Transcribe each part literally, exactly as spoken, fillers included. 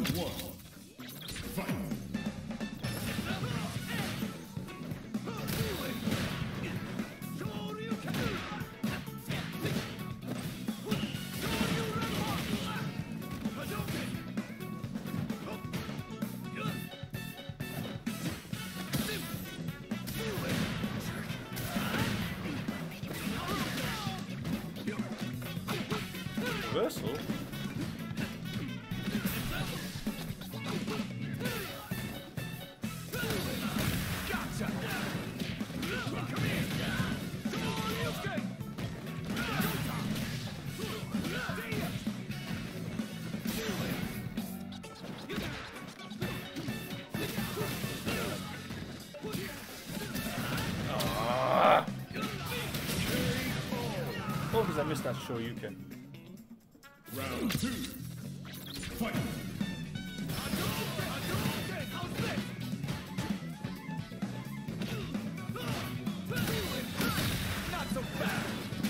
Round one. Fight. Reversal? Ah. Oh, because I missed that Shoryuken. Round two. Fight. Not so fast.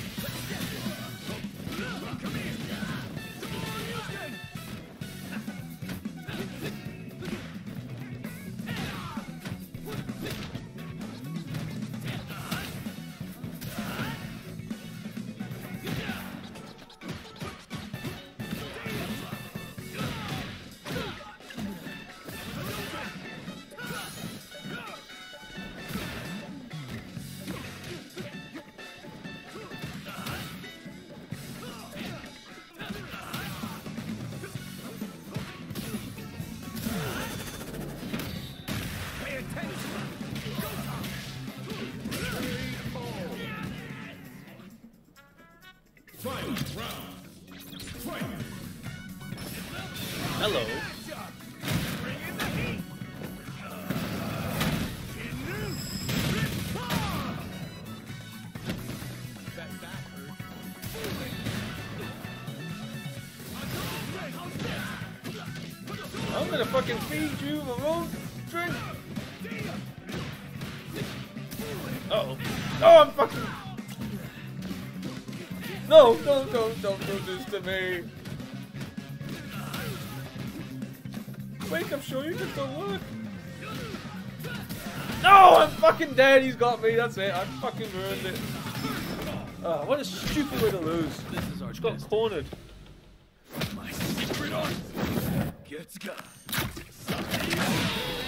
Come here. Final round. Fight. Hello. I'm gonna fucking feed you my own drink. Uh oh. Oh, I'm fucking. No, no, don't, don't do this to me. Wake up, sure you can still work. No, I'm fucking dead. He's got me. That's it. I fucking ruined it. Oh, what a stupid way to lose. This is our Just got cornered. My secret art. Gets got.